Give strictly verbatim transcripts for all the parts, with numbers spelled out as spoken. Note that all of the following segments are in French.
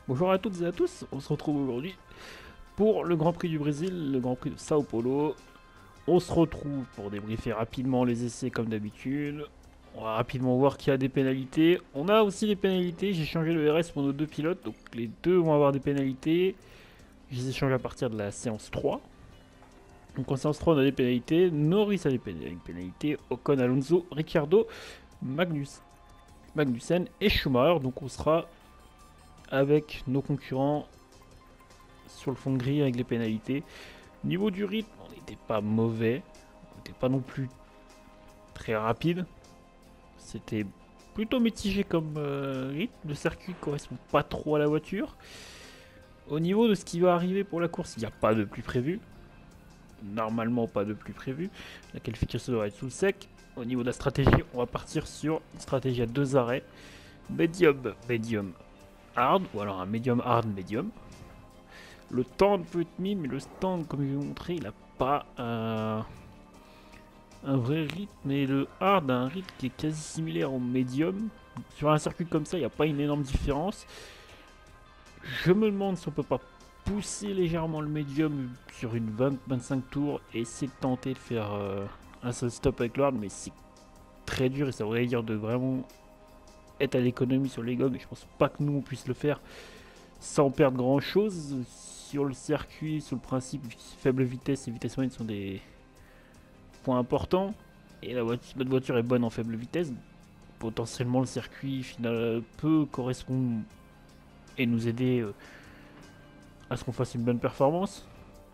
Bonjour à toutes et à tous, on se retrouve aujourd'hui pour le Grand Prix du Brésil, le Grand Prix de Sao Paulo. On se retrouve pour débriefer rapidement les essais comme d'habitude. On va rapidement voir qu'il y a des pénalités. On a aussi des pénalités, j'ai changé le R S pour nos deux pilotes, donc les deux vont avoir des pénalités. Je les ai changés à partir de la séance trois. Donc en séance trois on a des pénalités, Norris a des pénalités, Ocon, Alonso, Ricciardo, Magnus, Magnussen et Schumacher. Donc on sera avec nos concurrents sur le fond de grille avec les pénalités. Niveau du rythme, on n'était pas mauvais, on n'était pas non plus très rapide. C'était plutôt mitigé comme euh, rythme. Le circuit correspond pas trop à la voiture. Au niveau de ce qui va arriver pour la course, il n'y a pas de pluie prévu. Normalement, pas de pluie prévu. La qualification devrait être sous le sec. Au niveau de la stratégie, on va partir sur une stratégie à deux arrêts. Medium, medium, hard, ou alors un medium, hard, medium. Le stand peut être mis, mais le stand, comme je vais vous montrer, il n'a pas euh, un vrai rythme. Et le hard a un rythme qui est quasi similaire au medium. Sur un circuit comme ça, il n'y a pas une énorme différence. Je me demande si on peut pas pousser légèrement le medium sur une vingt à vingt-cinq tours et essayer de tenter de faire euh, un seul stop avec le hard, mais c'est très dur et ça voudrait dire de vraiment être à l'économie sur les gommes. Et je pense pas que nous on puisse le faire sans perdre grand chose. Sur le circuit, sur le principe, faible vitesse et vitesse moyenne sont des points importants. Et la voiture, notre voiture est bonne en faible vitesse. Potentiellement, le circuit final peut correspondre et nous aider euh, à ce qu'on fasse une bonne performance.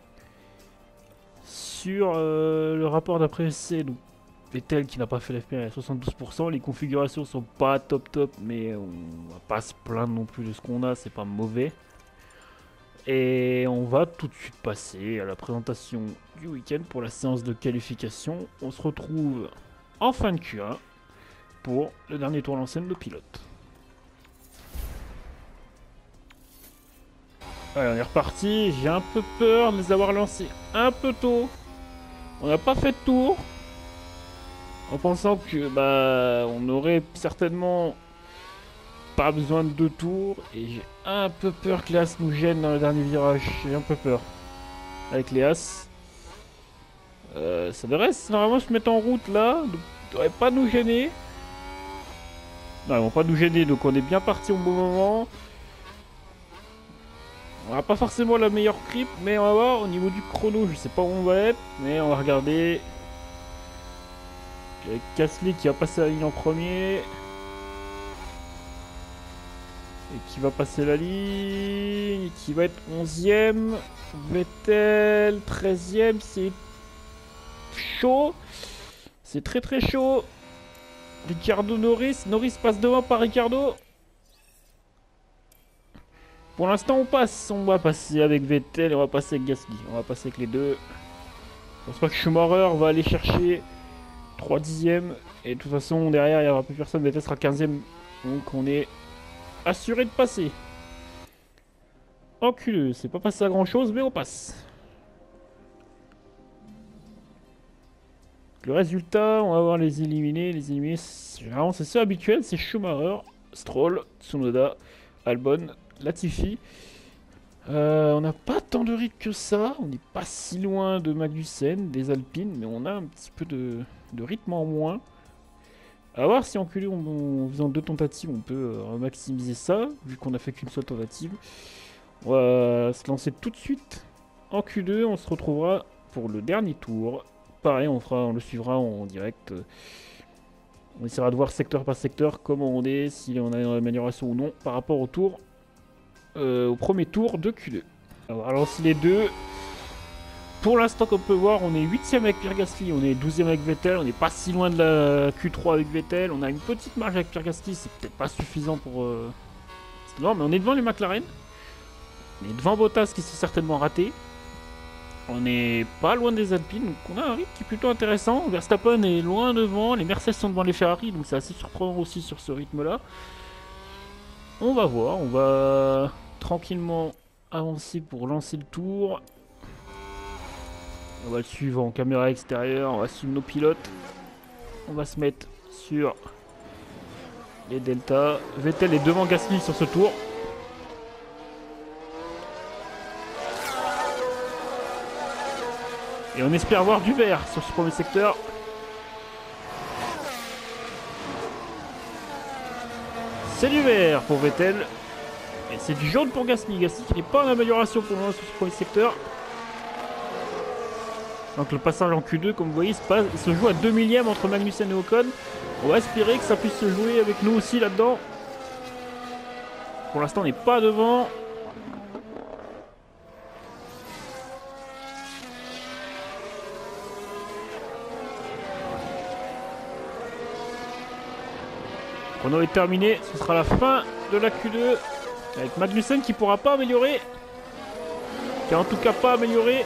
Sur euh, le rapport d'après-essai, donc Vettel qui n'a pas fait l'F P à soixante-douze pour cent, les configurations sont pas top top, mais on va pas se plaindre non plus de ce qu'on a, c'est pas mauvais. Et on va tout de suite passer à la présentation du week-end pour la séance de qualification. On se retrouve en fin de Q un pour le dernier tour à l'ancienne de pilote. Allez, on est reparti. J'ai un peu peur de les avoir lancés un peu tôt. On n'a pas fait de tour. En pensant que bah on aurait certainement pas besoin de deux tours. Et j'ai un peu peur que l'As nous gêne dans le dernier virage. J'ai un peu peur. Avec les As. Euh, ça devrait normalement se mettre en route là. Donc ils devraient pas nous gêner. Non, ils vont pas nous gêner. Donc on est bien parti au bon moment. On n'a pas forcément la meilleure creep, mais on va voir au niveau du chrono. Je sais pas où on va être, mais on va regarder. Avec Gasly qui va passer la ligne en premier. Et qui va passer la ligne. Qui va être onzième. Vettel, treizième. C'est chaud. C'est très très chaud. Ricciardo, Norris. Norris passe devant par Ricciardo. Pour l'instant, on passe. On va passer avec Vettel et on va passer avec Gasly. On va passer avec les deux. Je pense pas que Schumacher va aller chercher trois dixièmes. Et de toute façon, derrière, il n'y aura plus personne. Vettel sera quinzième. Donc, on est assuré de passer. En Q deux, c'est pas passé à grand chose, mais on passe. Le résultat, on va voir les éliminés. Les éliminés, généralement, c'est ceux habituels. C'est Schumacher, Stroll, Tsunoda, Albon, Latifi. Euh, on n'a pas tant de rythme que ça. On n'est pas si loin de Magnussen, des Alpines, mais on a un petit peu de, de rythme en moins. A voir si en Q deux, en faisant deux tentatives, on peut euh, maximiser ça, vu qu'on a fait qu'une seule tentative. On va se lancer tout de suite en Q deux. On se retrouvera pour le dernier tour. Pareil, on, fera, on le suivra en direct. On essaiera de voir secteur par secteur comment on est, si on a une amélioration ou non par rapport au tour. Euh, au premier tour de Q deux. Alors, alors si les deux. Pour l'instant, comme on peut voir, on est huitième avec Pierre Gasly, on est douzième avec Vettel, on n'est pas si loin de la Q trois avec Vettel, on a une petite marge avec Pierre Gasly, c'est peut-être pas suffisant pour... Euh... Non, mais on est devant les McLaren, on est devant Bottas qui s'est certainement raté, on n'est pas loin des Alpines, donc on a un rythme qui est plutôt intéressant. Verstappen est loin devant, les Mercedes sont devant les Ferrari, donc c'est assez surprenant aussi sur ce rythme-là. On va voir, on va tranquillement avancer pour lancer le tour. On va le suivre en caméra extérieure, on va suivre nos pilotes. On va se mettre sur les deltas. Vettel est devant Gasly sur ce tour. Et on espère voir du vert sur ce premier secteur. C'est du vert pour Vettel. Et c'est du jaune pour Gasly. Gasly qui n'est pas en amélioration pour le moment sur ce premier secteur. Donc le passage en Q deux, comme vous voyez, il se, passe, il se joue à deux millièmes entre Magnussen et Ocon. On va espérer que ça puisse se jouer avec nous aussi là-dedans. Pour l'instant, on n'est pas devant. Le chrono est terminé, ce sera la fin de la Q deux. Avec Magnussen qui ne pourra pas améliorer. Qui a en tout cas pas amélioré.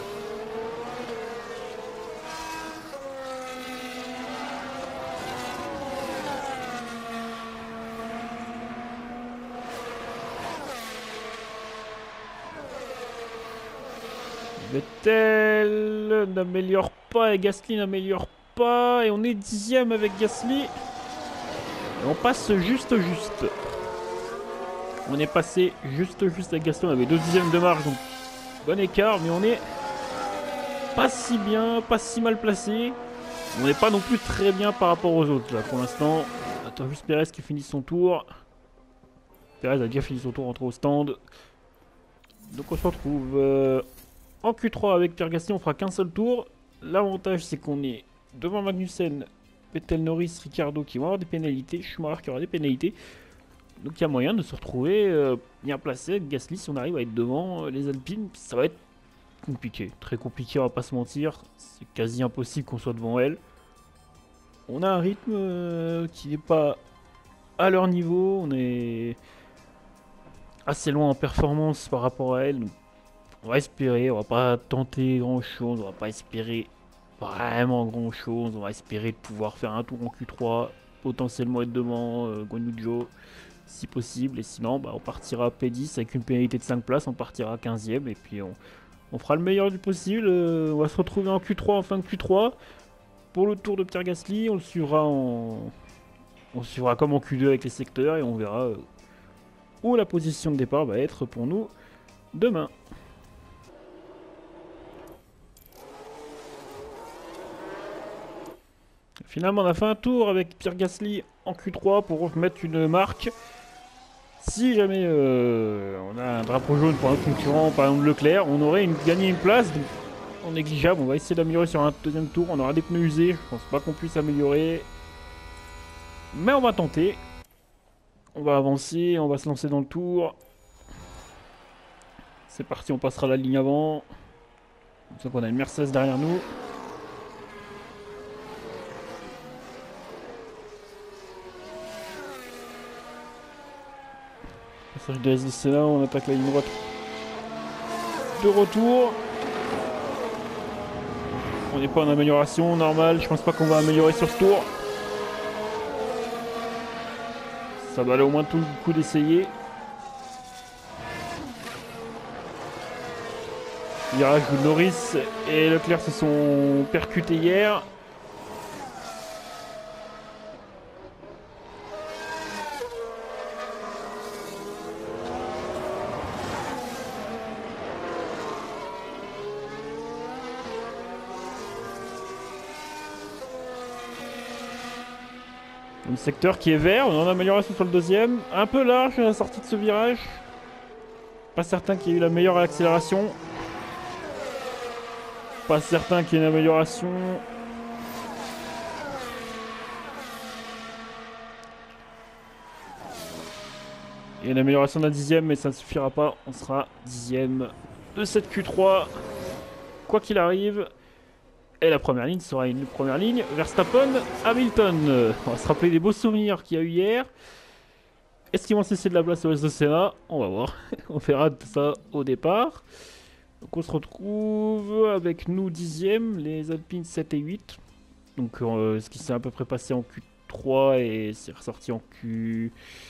Vettel n'améliore pas et Gasly n'améliore pas. Et on est dixième avec Gasly. Et on passe juste juste. On est passé juste juste avec Gasly. On avait deux dixièmes de marge, donc bon écart. Mais on est pas si bien, pas si mal placé. On n'est pas non plus très bien par rapport aux autres là pour l'instant. Attends juste Perez qui finit son tour. Perez a déjà fini son tour, entre au stand. Donc on se retrouve euh, en Q trois avec Pierre Gasly. On fera qu'un seul tour. L'avantage c'est qu'on est devant Magnussen, Vettel, Norris, Ricciardo qui vont avoir des pénalités. Schumacher qui aura des pénalités. Donc il y a moyen de se retrouver euh, bien placé avec Gasly si on arrive à être devant euh, les Alpines. Ça va être compliqué, très compliqué, on va pas se mentir. C'est quasi impossible qu'on soit devant elle. On a un rythme euh, qui n'est pas à leur niveau. On est assez loin en performance par rapport à elle. Donc on va espérer, on va pas tenter grand chose, on va pas espérer vraiment grand chose. On va espérer de pouvoir faire un tour en Q trois, potentiellement être devant euh, Guan Yu Zhou si possible. Et sinon, bah, on partira P dix avec une pénalité de cinq places, on partira quinzième et puis on, on fera le meilleur du possible. Euh, on va se retrouver en Q trois, en fin de Q trois. Pour le tour de Pierre Gasly, on le suivra en... On suivra comme en Q deux avec les secteurs et on verra euh, où la position de départ va être pour nous demain. Finalement, on a fait un tour avec Pierre Gasly en Q trois pour remettre une marque. Si jamais euh, on a un drapeau jaune pour un concurrent, par exemple Leclerc, on aurait une, gagné une place donc, en négligeable. On va essayer d'améliorer sur un deuxième tour. On aura des pneus usés, je pense pas qu'on puisse améliorer. Mais on va tenter. On va avancer, on va se lancer dans le tour. C'est parti, on passera la ligne avant. Donc on a une Mercedes derrière nous. Passage de S D C là, on attaque la ligne droite. De retour. On n'est pas en amélioration, normal. Je pense pas qu'on va améliorer sur ce tour. Ça valait au moins tout le coup d'essayer. Virage où Norris et Leclerc se sont percutés hier. Un secteur qui est vert, on est en amélioration sur le deuxième. Un peu large à la sortie de ce virage. Pas certain qu'il y ait eu la meilleure accélération. Pas certain qu'il y ait une amélioration. Il y a une amélioration d'un dixième, mais ça ne suffira pas. On sera dixième de cette Q trois. Quoi qu'il arrive. Et la première ligne sera une première ligne. Verstappen, Hamilton. On va se rappeler des beaux souvenirs qu'il y a eu hier. Est-ce qu'ils vont cesser de la place au reste de Senna? On va voir. On verra tout ça au départ. Donc on se retrouve avec nous dixième, les Alpines sept et huit. Donc euh, ce qui s'est à peu près passé en Q trois et c'est ressorti en Q...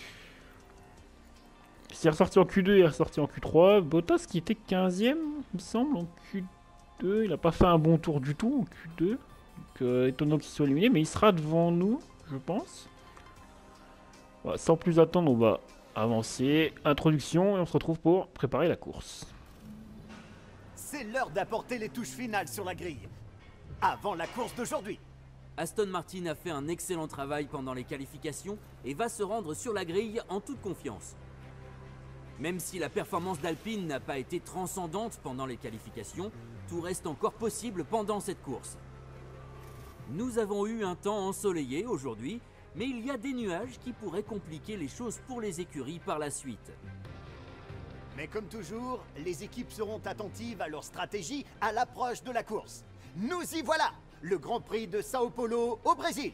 C'est ressorti en Q deux et ressorti en Q trois. Bottas qui était quinzième, il me semble, en Q deux. Il n'a pas fait un bon tour du tout en Q deux. Donc euh, étonnant qu'il soit éliminé, mais il sera devant nous, je pense. Voilà, sans plus attendre, on va avancer. Introduction et on se retrouve pour préparer la course. C'est l'heure d'apporter les touches finales sur la grille. Avant la course d'aujourd'hui. Aston Martin a fait un excellent travail pendant les qualifications et va se rendre sur la grille en toute confiance. Même si la performance d'Alpine n'a pas été transcendante pendant les qualifications, tout reste encore possible pendant cette course. Nous avons eu un temps ensoleillé aujourd'hui, mais il y a des nuages qui pourraient compliquer les choses pour les écuries par la suite. Mais comme toujours, les équipes seront attentives à leur stratégie à l'approche de la course. Nous y voilà! Le Grand Prix de Sao Paulo au Brésil.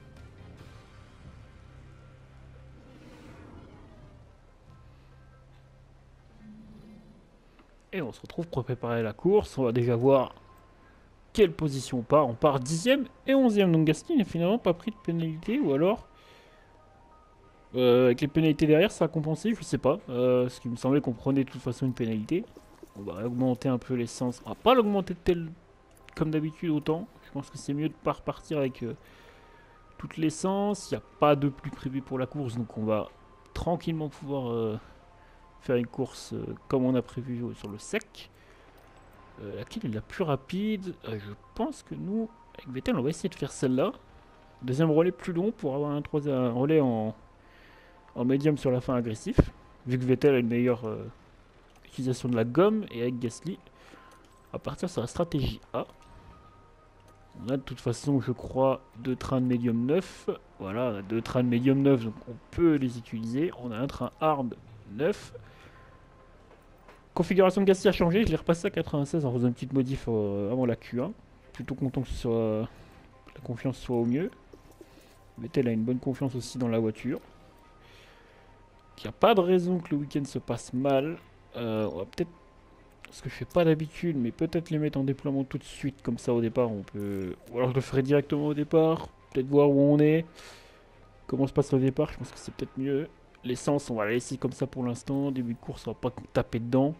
Et on se retrouve pour préparer la course. On va déjà voir quelle position on part. On part dixième et onzième. Donc Gasly n'a finalement pas pris de pénalité. Ou alors, euh, avec les pénalités derrière, ça a compensé. Je sais pas. Euh, ce qui me semblait qu'on prenait de toute façon une pénalité. On va augmenter un peu l'essence. On va pas l'augmenter tel comme d'habitude autant. Je pense que c'est mieux de ne pas repartir avec euh, toute l'essence. Il n'y a pas de pluie prévue pour la course. Donc on va tranquillement pouvoir euh, faire une course euh, comme on a prévu euh, sur le sec. Euh, laquelle est la plus rapide? euh, Je pense que nous, avec Vettel, on va essayer de faire celle-là. Deuxième relais plus long pour avoir un troisième relais en, en médium sur la fin agressif. Vu que Vettel a une meilleure euh, utilisation de la gomme. Et avec Gasly, on va partir sur la stratégie A. On a de toute façon, je crois, deux trains de médium neuf. Voilà, on a deux trains de médium neuf, donc on peut les utiliser. On a un train hard neuf. Configuration de Gasly a changé. Je l'ai repassé à quatre-vingt-seize en faisant une petite modif euh, avant la Q un. Plutôt content que ce soit, la confiance soit au mieux. Vettel a une bonne confiance aussi dans la voiture. Il n'y a pas de raison que le week-end se passe mal. Euh, on va peut-être... Ce que je fais pas d'habitude, mais peut-être les mettre en déploiement tout de suite, comme ça au départ on peut... Ou alors je le ferai directement au départ, peut-être voir où on est, comment se passe le départ, je pense que c'est peut-être mieux. L'essence on va la laisser comme ça pour l'instant, début de course on va pas taper dedans.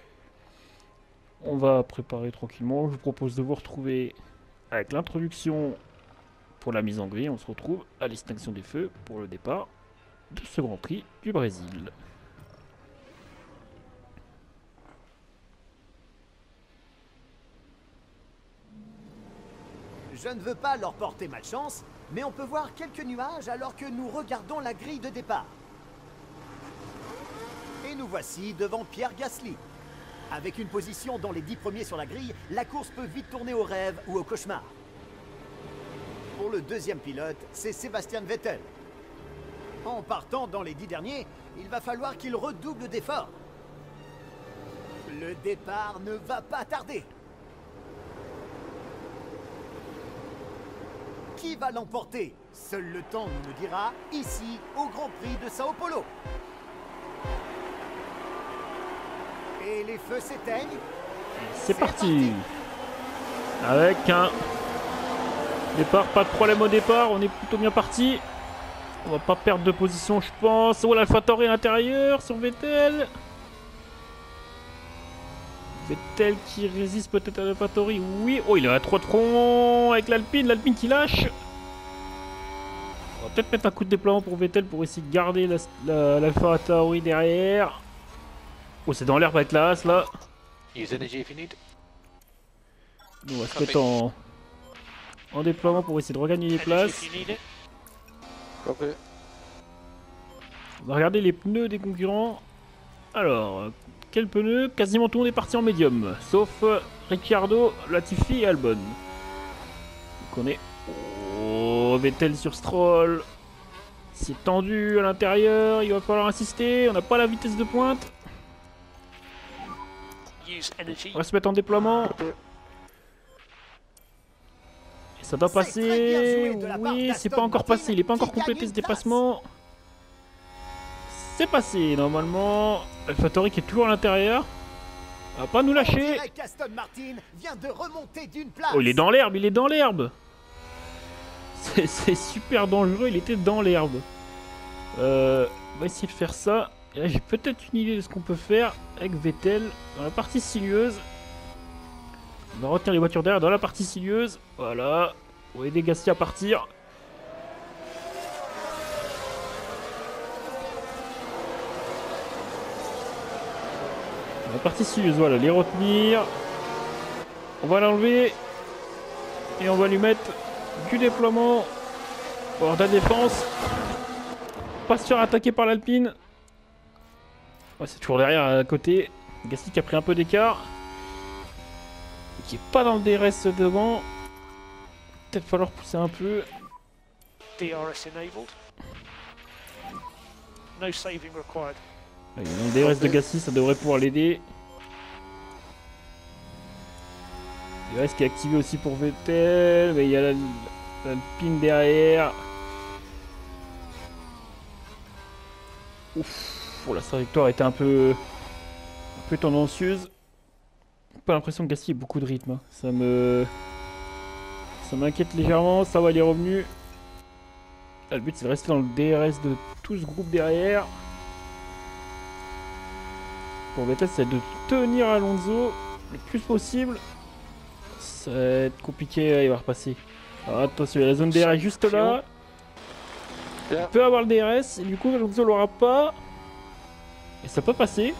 On va préparer tranquillement, je vous propose de vous retrouver avec l'introduction pour la mise en grille. On se retrouve à l'extinction des feux pour le départ de ce Grand Prix du Brésil. Je ne veux pas leur porter malchance, mais on peut voir quelques nuages alors que nous regardons la grille de départ. Et nous voici devant Pierre Gasly. Avec une position dans les dix premiers sur la grille, la course peut vite tourner au rêve ou au cauchemar. Pour le deuxième pilote, c'est Sébastien Vettel. En partant dans les dix derniers, il va falloir qu'il redouble d'efforts. Le départ ne va pas tarder. Qui va l'emporter? Seul le temps nous le dira, ici, au Grand Prix de Sao Paulo. Et les feux s'éteignent. C'est parti. Avec un départ, pas de problème au départ, on est plutôt bien parti. On va pas perdre de position, je pense. Oh, l'AlphaTauri à l'intérieur sur Vettel. Vettel qui résiste peut-être à l'AlphaTauri. Oui. Oh, il est à trois troncs avec l'Alpine. L'Alpine qui lâche. On va peut-être mettre un coup de déploiement pour Vettel pour essayer de garder l'AlphaTauri la, derrière. Oh, c'est dans l'herbe avec la Haas là. Use energy if you need. On va se mettre en, en déploiement pour essayer de regagner les places. Okay. On va regarder les pneus des concurrents. Alors, quel pneu? Quasiment tout le monde est parti en médium. Sauf Ricciardo, Latifi et Albon. Donc on est... Oh, Vettel sur Stroll. C'est tendu à l'intérieur, il va falloir insister. On n'a pas la vitesse de pointe. On va se mettre en déploiement. Et ça doit passer. Oui, c'est pas encore passé. Il n'est pas encore complété ce dépassement. C'est passé normalement. AlphaTauri qui est toujours à l'intérieur. On va pas nous lâcher. Oh, il est dans l'herbe, il est dans l'herbe. C'est super dangereux, il était dans l'herbe. Euh, on va essayer de faire ça. Et là, j'ai peut-être une idée de ce qu'on peut faire avec Vettel dans la partie sinueuse. On va retenir les voitures derrière dans la partie sinueuse. Voilà. On va aider Gasly à partir. La partie sinueuse, voilà, les retenir. On va l'enlever. Et on va lui mettre du déploiement. Pour avoir de la défense. Pas se faire attaquer par l'Alpine. Ouais, c'est toujours derrière à côté. Gasly qui a pris un peu d'écart. Qui est pas dans le D R S devant. Peut-être falloir pousser un peu. D R S enabled. No saving required. Ouais, dans le D R S de Gasly, ça devrait pouvoir l'aider. D R S qui est activé aussi pour Vettel. Mais il y a l'Alpine derrière. Ouf. Oh, la trajectoire était un peu, un peu tendancieuse. Pas l'impression que Gasly ait beaucoup de rythme. Hein. Ça me, ça m'inquiète légèrement. Ça va, il est revenu. Là, le but c'est de rester dans le D R S de tout ce groupe derrière. Pour Vettel, c'est de tenir Alonso le plus possible. Ça va être compliqué, il va repasser. Alors, attention, il y a la zone D R S juste là. Il peut avoir le D R S et du coup Alonso l'aura pas. Et ça peut passer.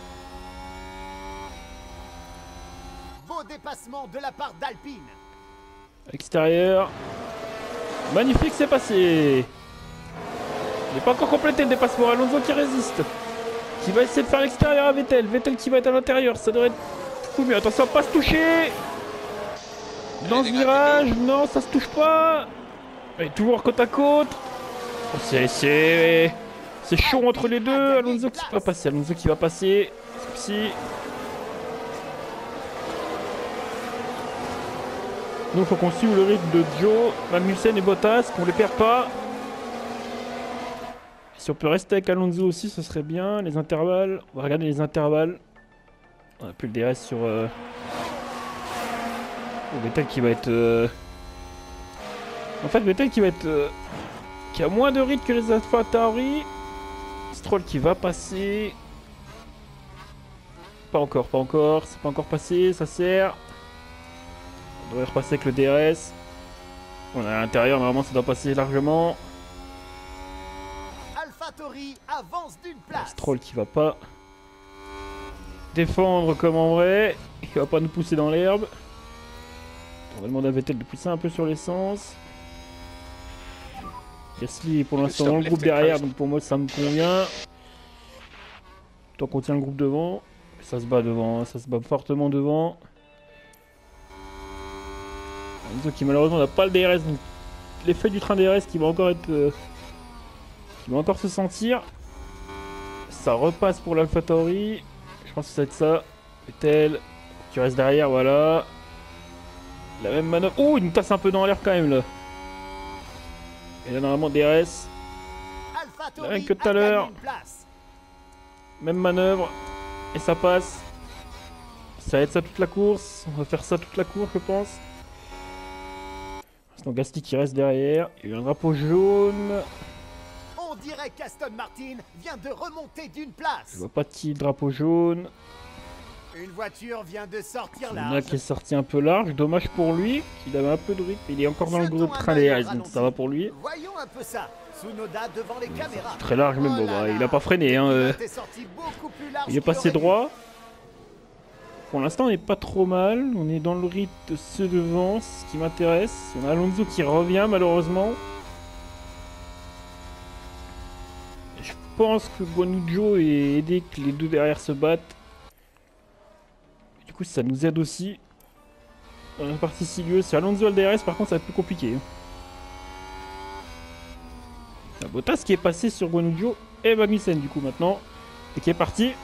Beau dépassement de la part d'Alpine. Extérieur. Magnifique, c'est passé. Il n'est pas encore complété le dépassement. Alonso qui résiste. Qui va essayer de faire l'extérieur à Vettel. Vettel qui va être à l'intérieur. Ça devrait être beaucoup mieux. Attention, pas se toucher. Dans ce virage. Non, ça se touche pas. Et toujours côte à côte. Oh, c'est... c'est... C'est chaud entre les deux. Alonso qui va passer. Alonso qui va passer. Souci. Nous, il faut qu'on suive le rythme de Joe, Magnussen et Bottas, qu'on les perd pas. Si on peut rester avec Alonso aussi, ce serait bien. Les intervalles. On va regarder les intervalles. On a plus le D R S sur... Euh... Oh, Vettel qui va être... Euh... En fait, Vettel qui va être... Euh... qui a moins de rythme que les AlphaTauri. Stroll qui va passer. Pas encore, pas encore. C'est pas encore passé, ça sert. On devrait repasser avec le D R S. On est à l'intérieur, normalement ça doit passer largement. AlphaTauri avance d'une place. Stroll qui va pas défendre comme en vrai. Il va pas nous pousser dans l'herbe. On va demander à Vettel de pousser un peu sur l'essence. Gasly est pour l'instant dans le groupe derrière, donc pour moi ça me convient. Tant qu'on tient le groupe devant. Ça se bat devant, ça se bat fortement devant. Alonso qui malheureusement n'a pas le D R S, donc l'effet du train D R S qui va encore être... Euh, qui va encore se sentir. Ça repasse pour l'AlphaTauri. Je pense que ça va être ça. Vettel qui reste derrière, voilà. La même manœuvre. Oh, il nous tasse un peu dans l'air quand même là. Et là normalement D R S. La même que tout à l'heure. Même manœuvre. Et ça passe. Ça va être ça toute la course. On va faire ça toute la course je pense. Donc Gasly qui reste derrière. Il y a eu un drapeau jaune. On dirait qu'Aston Martin vient de remonter d'une place. Je vois pas de qui drapeau jaune. Une voiture vient de sortir Il y en a large. qui est sorti un peu large. Dommage pour lui. Il avait un peu de rythme. Il est encore dans le groupe train D R S. Donc ça va pour lui. Voyons un peu ça. Tsunoda devant les caméras. Très large même. Bon, bah, il a pas freiné. Hein, euh. Il est passé droit. Pour l'instant, on n'est pas trop mal. On est dans le rythme de ceux devant, ce qui m'intéresse. On a Alonso qui revient, malheureusement. Je pense que Guanyu est aidé que les deux derrière se battent. Du coup, ça nous aide aussi. Dans la partie sinueuse, c'est Alonso le D R S, par contre, ça va être plus compliqué. La Bottas qui est passé sur Guanyu et Magnussen, du coup, maintenant. Et qui est parti.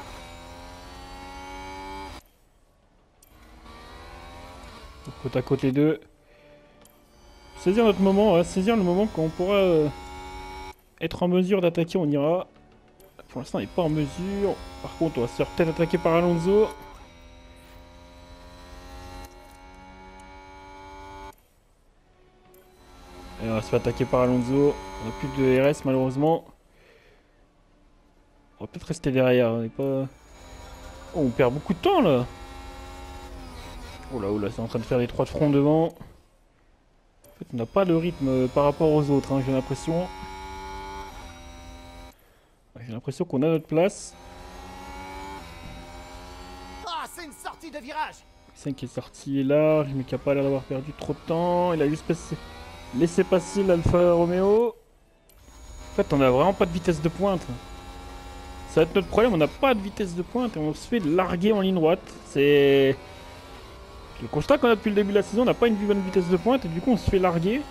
Côte à côte les deux. Saisir notre moment, hein, saisir le moment quand on pourra euh, être en mesure d'attaquer, on ira. Pour l'instant, on n'est pas en mesure. Par contre, on va se faire peut-être attaquer par Alonso. Et on va se faire attaquer par Alonso. On n'a plus de R S malheureusement. On va peut-être rester derrière. On n'est pas. Oh, on perd beaucoup de temps là. Oh là, oh là, c'est en train de faire les trois de front devant. En fait, on n'a pas de rythme par rapport aux autres, hein, j'ai l'impression. J'ai l'impression qu'on a notre place. Ah, c'est une sortie de virage. Magnussen qui est sorti large, mais qui a pas l'air d'avoir perdu trop de temps. Il a juste passé... laissé passer l'Alfa Romeo. En fait, on a vraiment pas de vitesse de pointe. Ça va être notre problème, on n'a pas de vitesse de pointe et on se fait larguer en ligne droite. C'est le constat qu'on a depuis le début de la saison, on n'a pas une bonne vitesse de pointe et du coup on se fait larguer.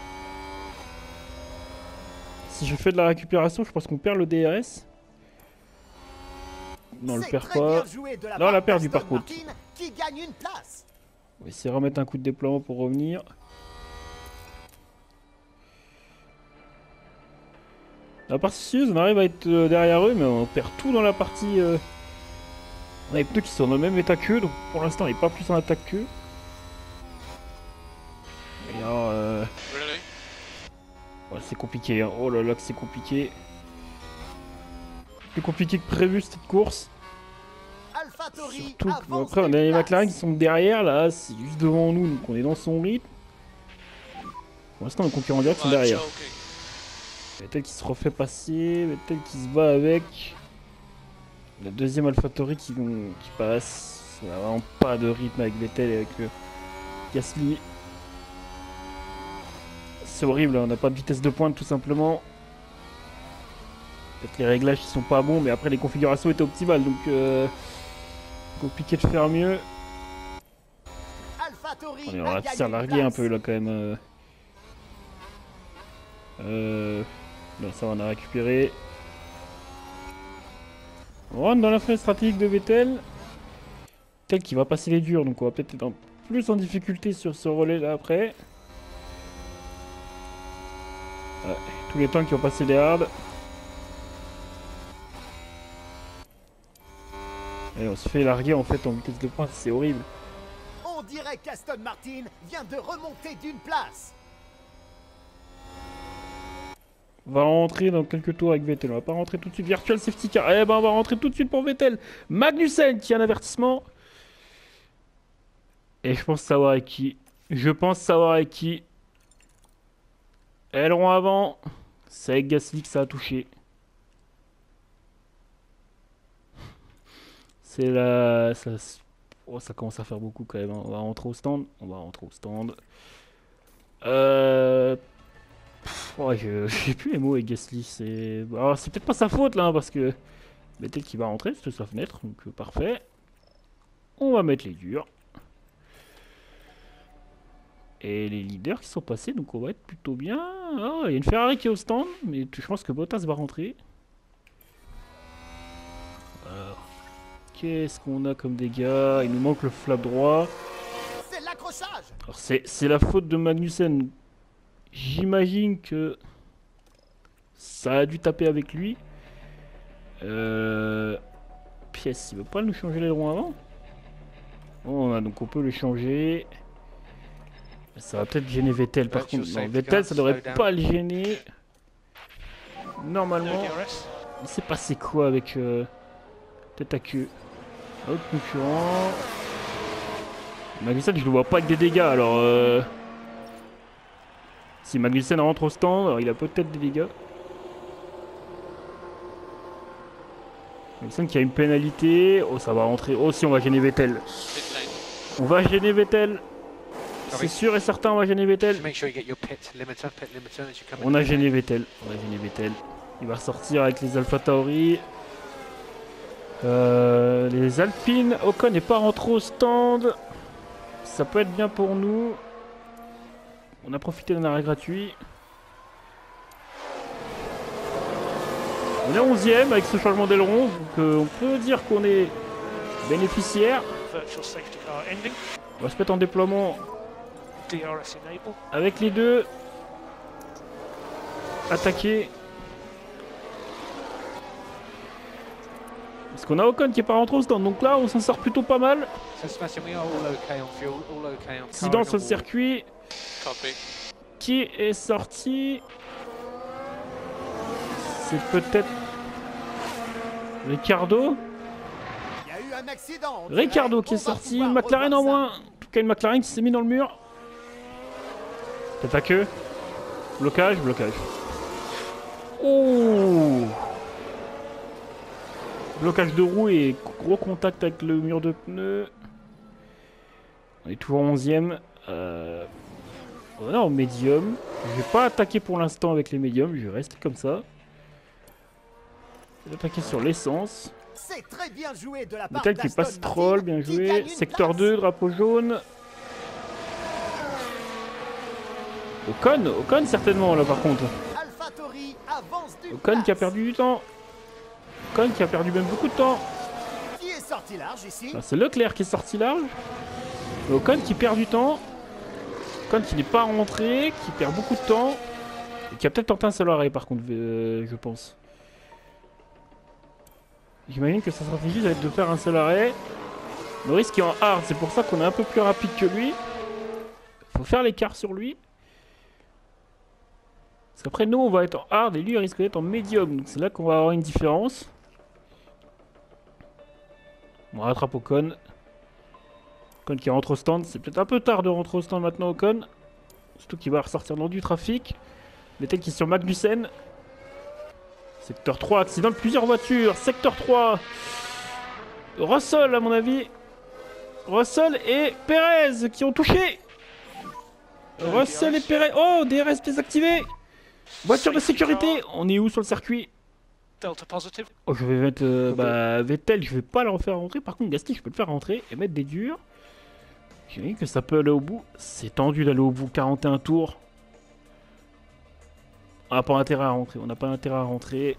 Si je fais de la récupération, je pense qu'on perd le D R S. Non, on le perd pas. Là, on l'a perdu par contre. Qui gagne une place. On va essayer de remettre un coup de déploiement pour revenir. La partie sud, on arrive à être euh, derrière eux, mais on perd tout dans la partie... Euh... On a les pneus qui sont dans le même état qu'eux, donc pour l'instant, on n'est pas plus en attaque qu'eux. Et alors... Euh... Ouais, c'est compliqué, hein. Oh là là que c'est compliqué. Plus compliqué que prévu cette course. Surtout que, bon, après, on a les McLaren qui sont derrière, là, c'est juste devant nous, donc on est dans son rythme. Pour l'instant, les concurrents directs sont derrière. Vettel qui se refait passer, Vettel qui se bat avec la deuxième AlphaTauri qui, qui passe. On n'a vraiment pas de rythme avec Vettel et avec euh, Gasly. C'est horrible, on n'a pas de vitesse de pointe tout simplement. Peut-être les réglages qui sont pas bons, mais après les configurations étaient optimales, donc euh, compliqué de faire mieux. On est en train de se faire larguer un peu là quand même. Euh... Euh... Là, ça, on a récupéré. On rentre dans la fenêtre stratégique de Vettel. Vettel qui va passer les durs, donc on va peut-être être en plus en difficulté sur ce relais là après. Ouais, tous les temps qui ont passé les hards. Et on se fait larguer en fait en vitesse de pointe, c'est horrible. On dirait qu'Aston Martin vient de remonter d'une place. On va rentrer dans quelques tours avec Vettel. On va pas rentrer tout de suite. Virtual Safety Car. Eh ben on va rentrer tout de suite pour Vettel. Magnussen qui a un avertissement. Et je pense savoir avec qui. Je pense savoir avec qui. Aileron avant. C'est avec Gasly que ça a touché. C'est la... Ça... Oh, ça commence à faire beaucoup quand même. On va rentrer au stand. On va rentrer au stand. Euh... Oh, je j'ai plus les mots avec Gasly, c'est... Alors c'est peut-être pas sa faute là, hein, parce que... Vettel qui va rentrer, c'est sa fenêtre, donc euh, parfait. On va mettre les durs. Et les leaders qui sont passés, donc on va être plutôt bien. Oh, il y a une Ferrari qui est au stand, mais je pense que Bottas va rentrer. Alors, qu'est-ce qu'on a comme dégâts? Il nous manque le flap droit. C'est l'accrochage. Alors c'est la faute de Magnussen. J'imagine que ça a dû taper avec lui. Euh... Pièce, il veut pas nous changer l'aileron avant. Bon, on a, donc on peut le changer. Ça va peut-être gêner Vettel par contre. Non, Vettel ça devrait pas le gêner. Normalement. Il s'est passé quoi avec euh, tête à queue. Autre concurrent. Magnussen je le vois pas avec des dégâts alors euh... si Magnussen rentre au stand, alors il a peut-être des dégâts. Magnussen qui a une pénalité. Oh ça va rentrer. Oh si on va gêner Vettel. On va gêner Vettel. C'est sûr et certain on va gêner Vettel. On a gêné Vettel. On a gêné Vettel. Il va ressortir avec les AlphaTauri. Euh, les Alpines. Ocon n'est pas rentré au stand. Ça peut être bien pour nous. On a profité d'un arrêt gratuit. On est onzième avec ce changement d'aileron. Donc euh, on peut dire qu'on est bénéficiaire. On va se mettre en déploiement avec les deux. Attaquer. Parce qu'on a Ocon qui est pas rentré au stand. Donc là on s'en sort plutôt pas mal. Accident sur le circuit. Qui est sorti? C'est peut-être Ricardo. Ricardo qui est sorti. McLaren en moins. En tout cas une McLaren qui s'est mis dans le mur. Tête à queue. Blocage, blocage. Oh! Blocage de roue et gros contact avec le mur de pneus. On est toujours onzième. Euh... On est en médium. Je vais pas attaquer pour l'instant avec les médiums. Je vais rester comme ça. Je vais attaquer sur l'essence. C'est très bien joué de la part Metal qui d'Aston passe troll, Martin, bien qui joué. gagne une Secteur place. deux, drapeau jaune. Ocon, Ocon certainement là par contre. AlphaTauri avance d'une Ocon qui a place. perdu du temps. Ocon qui a perdu même beaucoup de temps. Qui est sorti large ici? Ah, c'est Leclerc qui est sorti large. Et Ocon qui perd du temps. Ocon qui n'est pas rentré, qui perd beaucoup de temps. Et qui a peut-être tenté un seul arrêt par contre, euh, je pense. J'imagine que sa stratégie va être de faire un seul arrêt. Norris qui est en hard, c'est pour ça qu'on est un peu plus rapide que lui. Faut faire l'écart sur lui. Parce qu'après nous on va être en hard et lui il risque d'être en médium. Donc c'est là qu'on va avoir une différence. On rattrape Ocon. Ocon qui rentre au stand. C'est peut-être un peu tard de rentrer au stand maintenant Ocon. Surtout qu'il va ressortir dans du trafic. Vettel qui est sur Magnussen. Secteur trois, accident de plusieurs voitures. Secteur trois. Russell à mon avis. Russell et Perez qui ont touché. Russell et Perez. Oh, D R S désactivé. Voiture de sécurité. On est où sur le circuit? Delta positive. Oh, je vais mettre euh, bah, Vettel, je vais pas le refaire rentrer. Par contre, Gasly, je peux le faire rentrer et mettre des durs. J'ai dit que ça peut aller au bout. C'est tendu d'aller au bout. quarante et un tours. On n'a pas intérêt à rentrer. On n'a pas intérêt à rentrer.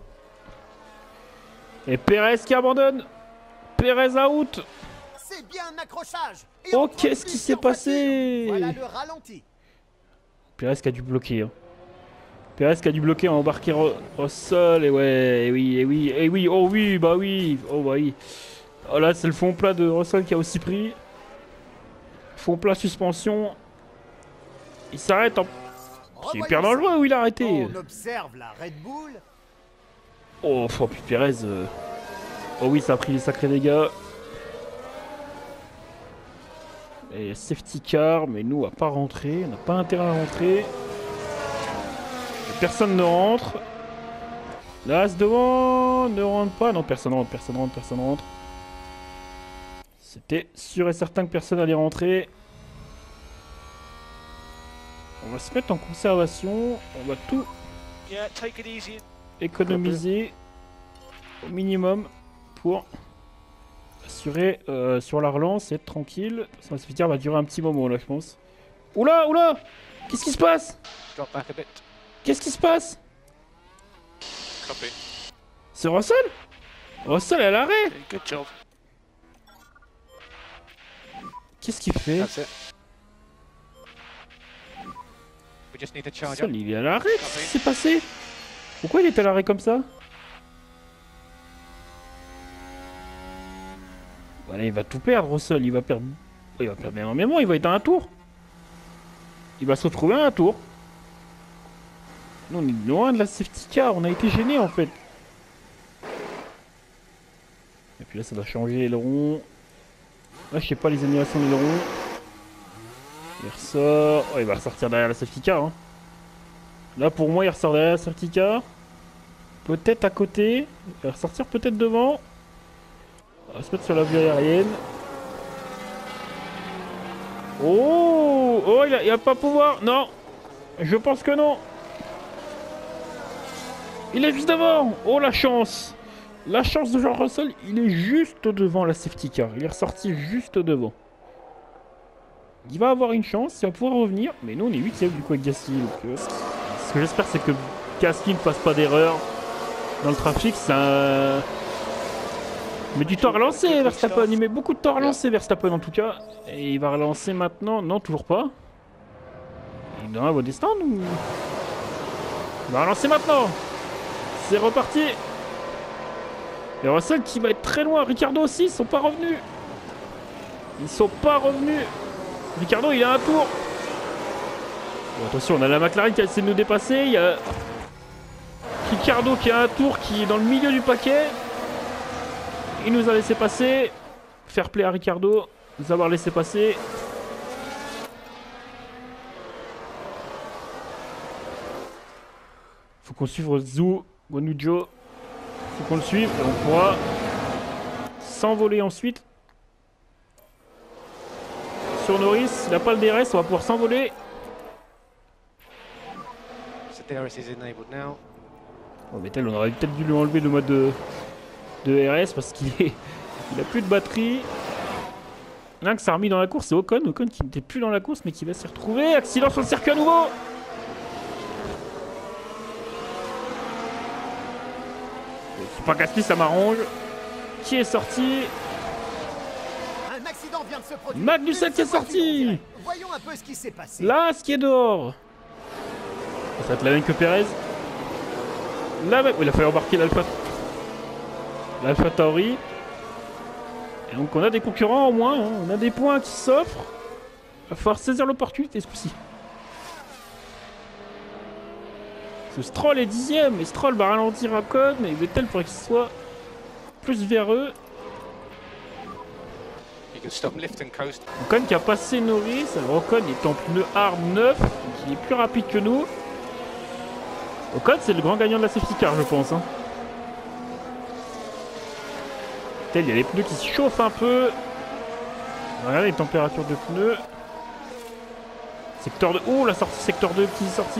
Et Perez qui abandonne. Perez out. C'est bien un accrochage. Et Oh, on qu'est-ce qui plus s'est sur passé? voiture. Voilà le ralenti. Perez qui a dû bloquer. Hein. Perez qui a dû bloquer, embarquer au sol. Et ouais, et oui, et oui, et oui. Oh oui, bah oui. Oh bah oui. Oh là, c'est le fond plat de Russell qui a aussi pris. Fond plat suspension. Il s'arrête en... C'est hyper Revoyons dangereux où il a arrêté. On observe la Red Bull. Oh, oh puis Perez. euh, Oh oui, ça a pris des sacrés dégâts. Et safety car, mais nous, on va pas rentrer. On n'a pas intérêt à rentrer. Et personne ne rentre. Là, devant ne rentre pas. Non, personne rentre, personne rentre, personne rentre. C'était sûr et certain que personne allait rentrer. On va se mettre en conservation. On va tout Yeah, take it easy. économiser au minimum pour assurer euh, sur la relance et être tranquille. Ça safety car va durer un petit moment là, je pense. Oula, oula! Qu'est-ce qui se passe? Drop back a bit. Qu'est-ce qui se passe? Copy. C'est Russell? Russell est à l'arrêt? Okay, good job. Qu'est-ce qu'il fait? That's it. We just need to charge up. Russell, il est à l'arrêt? Qu'est-ce qui s'est passé? Pourquoi il est à l'arrêt comme ça? Voilà, il va tout perdre, Russell. Il va perdre... Il va perdre énormément. Il va être à un tour. Il va se retrouver à un tour. Nous, on est loin de la safety car. On a été gênés, en fait. Et puis là, ça va changer l'aileron. Là, je sais pas les animations de l'aileron. Il ressort. Oh, il va ressortir derrière la safety car. Hein. Là, pour moi, il ressort derrière la safety car. Peut-être à côté. Il va ressortir peut-être devant. On va se mettre sur la vue aérienne. Oh, oh, il a, il a pas pouvoir. Non, je pense que non. Il est juste devant. Oh, la chance. La chance de George Russell, il est juste devant la safety car. Il est ressorti juste devant. Il va avoir une chance, il va pouvoir revenir. Mais nous, on est huitième du coup avec Gasly. Donc, euh, ce que j'espère, c'est que Gasly ne fasse pas d'erreur dans le trafic. C'est un... Mais du temps à relancer, Verstappen. Il met beaucoup de temps à relancer, Verstappen en tout cas. Et il va relancer maintenant. Non, toujours pas. Il doit avoir des stands ou... Il va relancer maintenant. C'est reparti. Et Russell qui va être très loin. Ricardo aussi, ils sont pas revenus. Ils sont pas revenus. Ricardo, il a un tour. Bon, attention, on a la McLaren qui a essayé de nous dépasser. Il y a Ricardo qui a un tour qui est dans le milieu du paquet. Il nous a laissé passer. Fair play à Ricardo. Nous avoir laissé passer. Faut qu'on suive Zhou, Guanyu. Faut qu'on le suive et on pourra s'envoler ensuite sur Norris. Il n'a pas le D R S, on va pouvoir s'envoler. So D R S is enabled now. Oh, Vettel, on aurait peut-être dû lui enlever le mode de, de R S parce qu'il est... il a plus de batterie. L'un que ça a remis dans la course, c'est Ocon. Ocon qui n'était plus dans la course mais qui va s'y retrouver. Accident sur le circuit à nouveau. C'est pas Gasly, ça m'arrange. Qui est sorti? Un accident vient de se produire. Magnussen Une qui est voiture, sorti. on dirait. Voyons un peu ce qui s'est passé. Là, ce qui est dehors. Ça va être la même que Perez. La même. Il a fallu embarquer l'Alpha. L'Alpha Tauri. Et donc on a des concurrents au moins. Hein. On a des points qui s'offrent. Il va falloir saisir l'opportunité ce coup-ci. Ce Stroll est dixième. Et Stroll va ralentir Ocon. Mais Vettel pourrait qu'il soit plus vers eux. You can stop lift and coast. Ocon qui a passé Norris. Alors Ocon est en pneu hard neuf. Donc il est plus rapide que nous. Ocon c'est le grand gagnant de la safety car je pense. Hein. Il y a les pneus qui se chauffent un peu. Regardez les températures de pneus. Secteur deux. Oh la sortie secteur deux qui est sorti.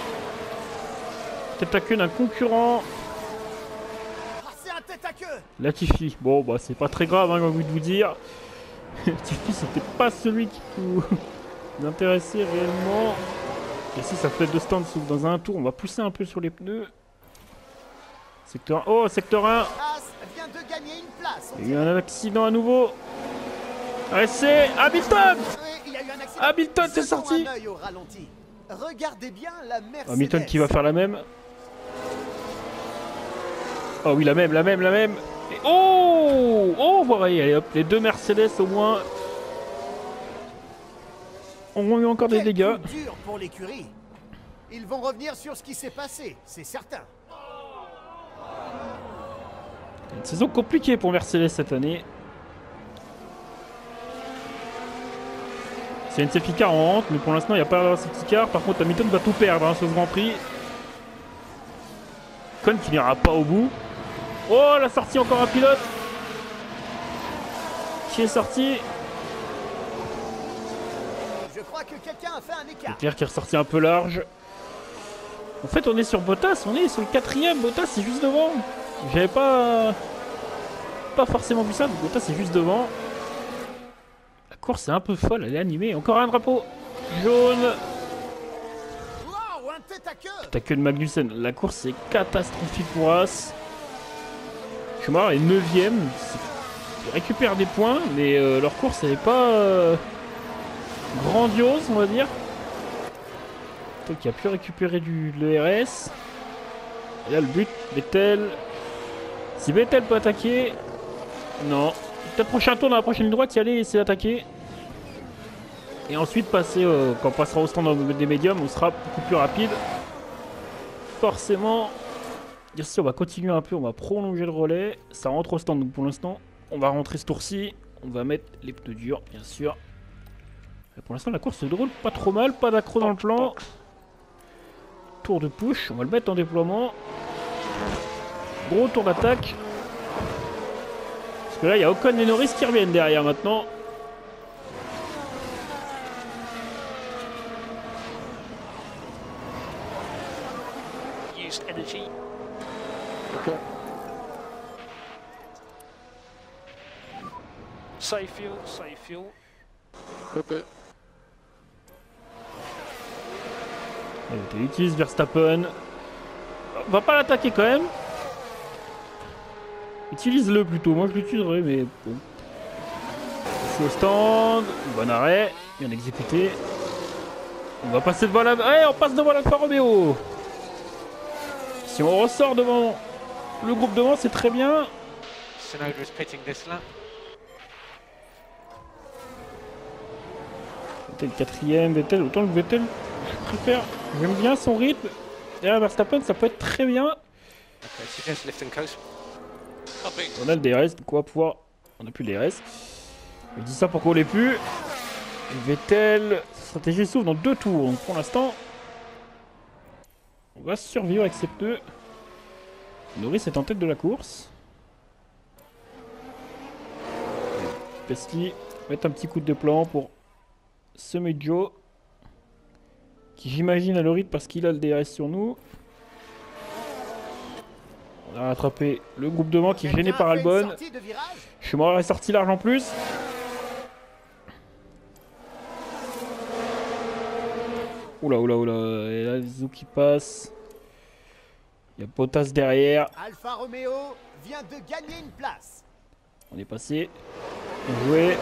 Tête à queue d'un concurrent. Ah, c'est un tête à queue. Latifi. Bon bah c'est pas très grave hein, j'ai envie de vous dire. Latifi c'était pas celui qui nous intéressait réellement. Et si ça fait deux stands dans un tour, on va pousser un peu sur les pneus. Secteur un. Oh secteur un. As vient de gagner une place. on Il y a eu un accident à nouveau. Allez, c'est Hamilton. dirait. Il y a eu un accident. Hamilton, c'est Jetons sorti. un œil au ralenti. Regardez bien la Mercedes. Hamilton qui va faire la même. Oh oui, la même, la même, la même. Et oh oh, voilà, allez hop, les deux Mercedes au moins ont eu encore des Quel dégâts. coup dur pour l'écurie. Ils vont revenir sur ce qui s'est passé, c'est certain. Une saison compliquée pour Mercedes cette année. C'est une safety car en rentre, mais pour l'instant il n'y a pas de safety car. Par contre, Hamilton va tout perdre hein, sur ce Grand Prix. Con qui n'ira pas au bout. Oh, la sortie encore un pilote. Qui est sorti? Je crois que quelqu'un a fait un écart. Leclerc qui est ressorti un peu large. En fait, on est sur Bottas, on est sur le quatrième. Bottas c'est juste devant. J'avais pas pas forcément vu ça, mais Bottas c'est juste devant. La course est un peu folle, elle est animée. Encore un drapeau jaune. Wow, un tête à queue. T'as que de Magnussen. La course est catastrophique pour As. Schumacher est neuvième. Ils récupèrent des points, mais euh, leur course elle est pas euh, grandiose, on va dire. Toi qui a pu récupérer du le R S. Et là le but, Vettel. Si Vettel peut attaquer. Non. Peut-être prochain tour dans la prochaine droite, y aller et essayer d'attaquer. Et ensuite passer, euh, quand on passera au stand des médiums, on sera beaucoup plus rapide. Forcément. Bien sûr, on va continuer un peu, on va prolonger le relais. Ça rentre au stand, donc pour l'instant, on va rentrer ce tour-ci. On va mettre les pneus durs, bien sûr. Et pour l'instant, la course se déroule pas trop mal, pas d'accro dans le plan. Tour de push, on va le mettre en déploiement. Gros tour d'attaque. Parce que là, il y a Ocon et Norris qui reviennent derrière maintenant. Use energy. Okay. Save fuel, save fuel. Okay. Il utilise Verstappen. On va pas l'attaquer quand même. Utilise-le plutôt, moi je l'utiliserai, mais bon. Je suis au stand, bon arrêt, bien exécuté. On va passer devant la... Ouais, on passe devant l'Alfa Romeo. Si on ressort devant le groupe devant, c'est très bien. Tsunoda is pitting this lap. Vettel quatrième, Vettel, autant que Vettel, je préfère. J'aime bien son rythme. Derrière Verstappen, ça peut être très bien. Okay, suggest lift and coast. Copy. On a le D R S, donc on va pouvoir... On n'a plus le D R S. Je dis ça pour qu'on l'ait plus. Et Vettel, stratégie s'ouvre dans deux tours. Donc pour l'instant, on va survivre avec ces pneus. Norris est en tête de la course. Gasly, mettre un petit coup de plan pour semer Joe. Qui j'imagine a le rythme parce qu'il a le D R S sur nous. On a rattrapé le groupe devant qui est gêné par Albon. Je suis mort et sorti large en plus. Oula oula oula. Et là Zou qui passe. Il y a Bottas derrière. Alfa Romeo vient de gagner une place. On est passé. Bien joué.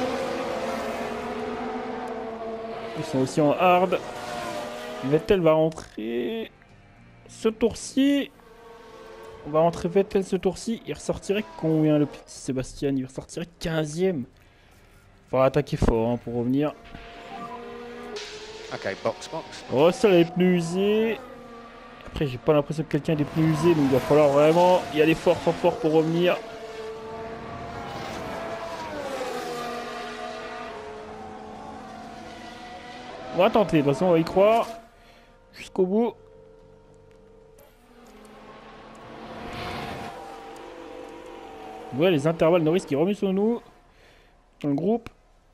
Ils sont aussi en hard. Vettel va rentrer ce tour-ci. On va rentrer Vettel ce tour-ci. Il ressortirait combien le petit Sébastien? Il ressortirait quinzième. Faudra attaquer fort hein, pour revenir. Okay, box, box. Oh, ça les pneus usés. Après, j'ai pas l'impression que quelqu'un ait des pneus usés. Donc il va falloir vraiment y aller fort, fort, fort pour revenir. On va tenter. De toute façon, on va y croire. Jusqu'au bout. Ouais, les intervalles Norris qui remet sur nous. Dans le groupe.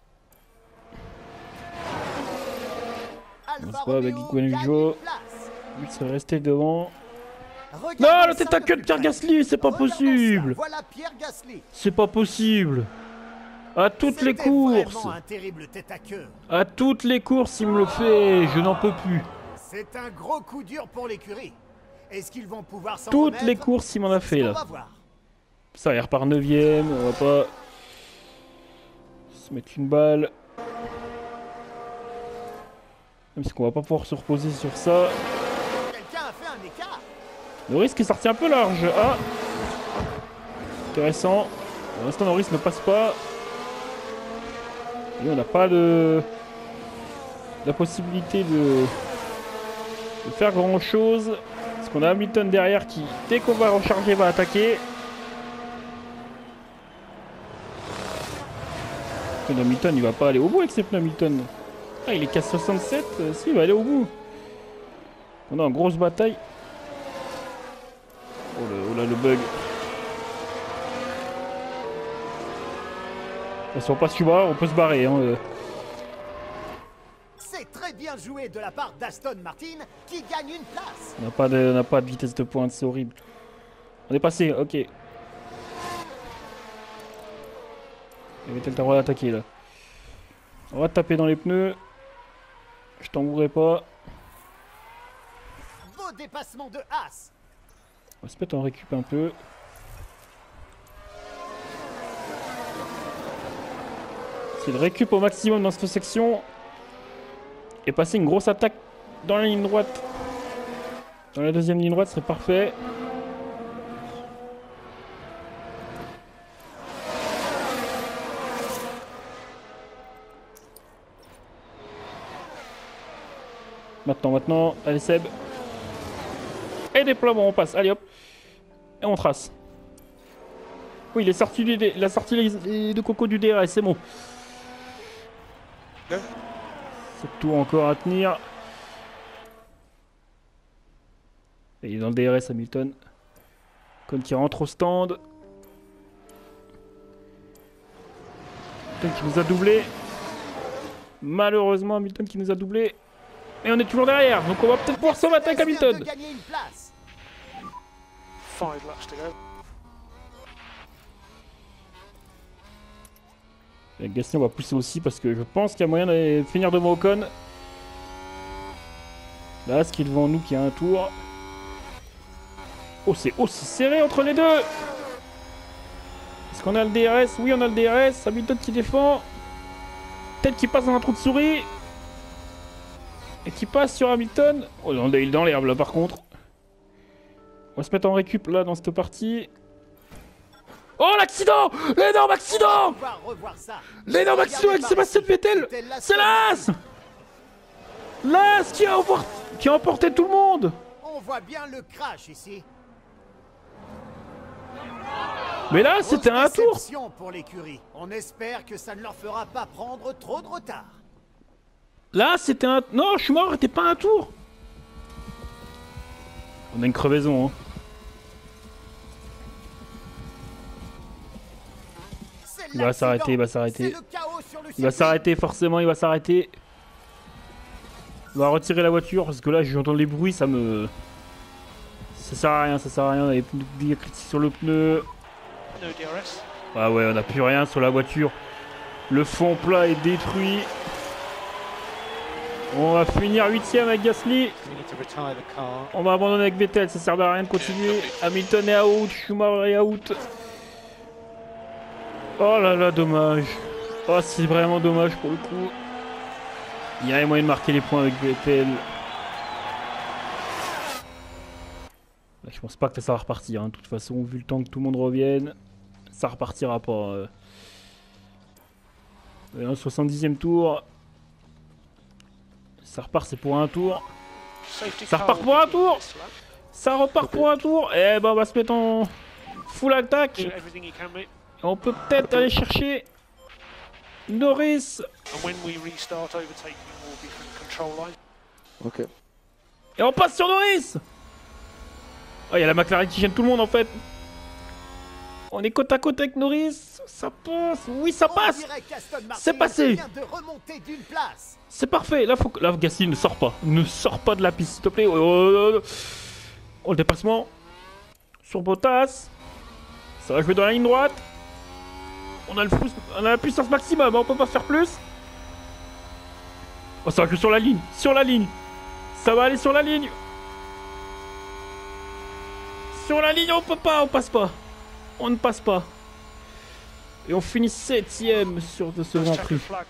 On se bat avec Guanyu. Il serait resté devant. Non, le tête à queue de Pierre Gasly, c'est pas possible. Voilà Pierre Gasly. C'est pas possible. À toutes les courses. Un terrible tête à queue. À toutes les courses, il me le fait. Je n'en peux plus. C'est un gros coup dur pour l'écurie. Est-ce qu'ils vont pouvoir s'en Toutes remettre? les courses, il m'en a fait On là. va voir. Ça il repart neuvième, on va pas se mettre une balle. Parce qu'on va pas pouvoir se reposer sur ça. Quelqu'un a fait un écart. Le risque est sorti un peu large. Ah, intéressant. Pour l'instant, Norris ne passe pas. Et on n'a pas de... la possibilité de... de faire grand chose. Parce qu'on a Hamilton derrière qui, dès qu'on va recharger, va attaquer. Hamilton, il va pas aller au bout avec ses pneus Hamilton. Ah, il est qu'à soixante-sept. Euh, si, il va aller au bout. On est en grosse bataille. Oh, le, oh là, le bug. De toute façon, on passe tu vois, on peut se barrer. Hein, euh. C'est très bien joué de la part d'Aston Martin qui gagne une place. On n'a pas, de, on n'a pas de vitesse de pointe, c'est horrible. On est passé, ok. Il avait peut-être le droit d'attaquer là. On va taper dans les pneus. Je t'embourerai pas. Beau dépassement de Haas. On va se mettre en récup un peu. C'est le récup au maximum dans cette section. Et passer une grosse attaque dans la ligne droite. Dans la deuxième ligne droite, ce serait parfait. Maintenant, maintenant, allez Seb. Et déploiement, on passe, allez hop. Et on trace. Oui, il est sorti du D... il a sorti les, les deux cocos du D R S, c'est bon. Ouais. C'est tout encore à tenir. Et il est dans le D R S Hamilton. Con qui rentre au stand. Hamilton qui nous a doublé. Malheureusement Hamilton qui nous a doublé. Et on est toujours derrière, donc on va peut-être pouvoir se battre avec Hamilton. De gagner une place. Five laps to go. Et Gasly on va pousser aussi parce que je pense qu'il y a moyen de finir devant Ocon. Là, ce qui est devant nous qui a un tour. Oh, c'est aussi serré entre les deux. Est-ce qu'on a le D R S? Oui, on a le D R S. Hamilton qui défend. Peut-être qu'il passe dans un trou de souris. Et qui passe sur Hamilton. Oh, il est dans l'herbe là par contre. On va se mettre en récup là dans cette partie. Oh, l'accident! L'énorme accident! On va revoir ça. L'énorme accident avec Sébastien Vettel! C'est l'As! L'As qui a emporté, qui a emporté tout le monde! On voit bien le crash ici. Mais là, c'était un tour! Déception pour l'écurie. On espère que ça ne leur fera pas prendre trop de retard. Là, c'était un... Non, je suis mort, c'était pas un tour! On a une crevaison, hein. C'est Il va s'arrêter, il va s'arrêter. C'est le chaos sur le Il va circuit. s'arrêter, forcément, il va s'arrêter. Il va retirer la voiture parce que là, j'entends les bruits, ça me. Ça sert à rien, ça sert à rien. Il y a critique sur le pneu. No D R S. Ah ouais, on n'a plus rien sur la voiture. Le fond plat est détruit. On va finir huitième avec Gasly. We need to retire the car. On va abandonner avec Vettel, ça sert à rien de continuer. Hamilton est out, Schumacher est out. Oh là là, dommage. Oh, c'est vraiment dommage pour le coup. Il y a moyen de marquer les points avec Vettel. Là, je pense pas que ça va repartir. Hein. De toute façon, vu le temps que tout le monde revienne, ça repartira pas. Euh. Et un soixante-dixième tour. Ça repart, c'est pour un tour. Safety Ça car repart will pour un begin tour. this lap. Ça repart pour un tour. Et ben, on va se mettre en full attaque. Do everything you can, mate. On peut peut-être aller chercher Norris. And when we restart, overtaking will be from the control line. Ok. Et on passe sur Norris. Oh, il y a la McLaren qui gêne tout le monde en fait. On est côte à côte avec Norris. Ça passe. Oui, ça On passe. dirait qu'Aston Martin C'est passé. vient de remonter d'une place. C'est parfait. Là, faut que... Là, Gasly ne sort pas. Ne sort pas de la piste, s'il te plaît. Oh, oh, oh, oh. Oh, le dépassement. Sur Bottas. Ça va jouer dans la ligne droite. On a, le pouce... on a la puissance maximum. Hein, on peut pas faire plus. Oh, ça va jouer sur la ligne. Sur la ligne. Ça va aller sur la ligne. Sur la ligne, on peut pas. On passe pas. On ne passe pas. Et on finit septième sur de ce Grand Checkered Prix. flag.